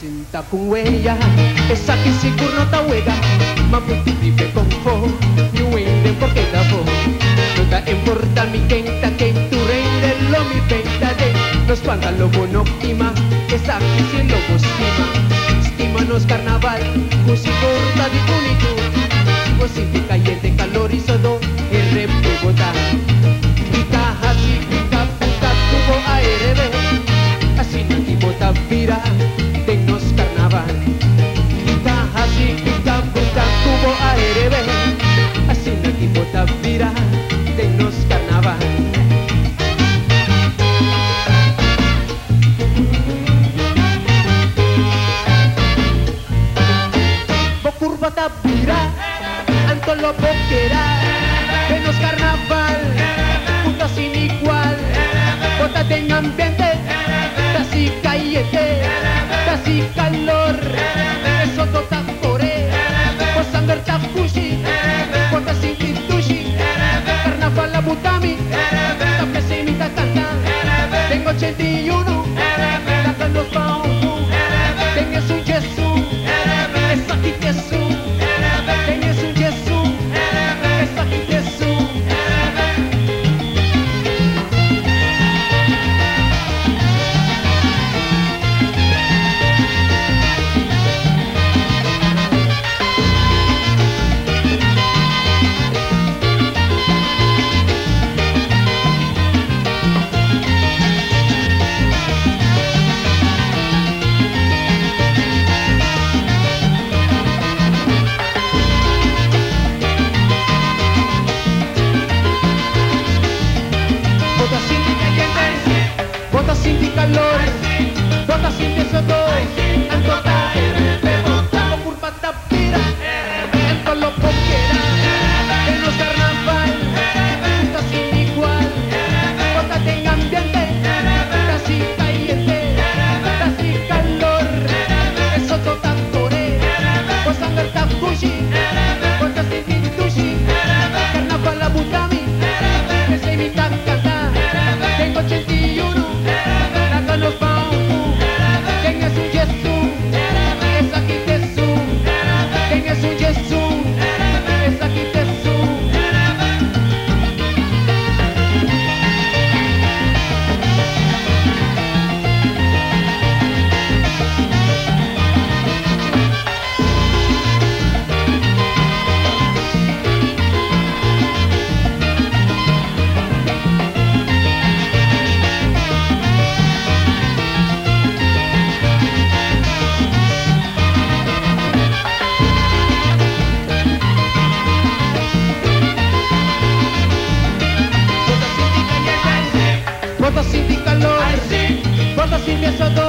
Sinta kung weya, esa que sigur no ta wega, maputi vive con fo, ni wende porque da fo. No ta importa mi quenta, que tu rende lo mi penta de, nos paga lo monóptima, esa que si lo estima, estima nos carnaval, músico ta di unico, così caliente calor y sodo, el rep Bogotá. Pica así, pica puta tubo ARB, así no tipo ta vira. Tennos carnaval, pica así, pica puta tubo ARB, así no equipo tapira, tennos carnaval. Bo curva tapira, anto lo boquera, tennos carnaval, puta sin igual, bota en ambiente, casi caliente. Casi calor, eso tota core, posando ta fushi, porta sin titushi, carnaval la butami, ta pesimita canta, tengo 81, la los baús, tengo su Jesús, es aquí Jesús, tengo su Jesús, es aquí Jesús. Bota sin di calor, bota sin de soto, antota bota curva tapira, ento lo poquera, en los carnaval, bota sin igual, bota en ambiente, casi caliente, casi calor, eso tota core, posando el tafushi, bota sin titushi, carnaval la butami, que se imita cantar, tengo 81. Los baús, tenga su Jesús, es aquí Jesús, tenga su Jesús, es aquí Jesús. Bota sin di calor, bota sin de soto,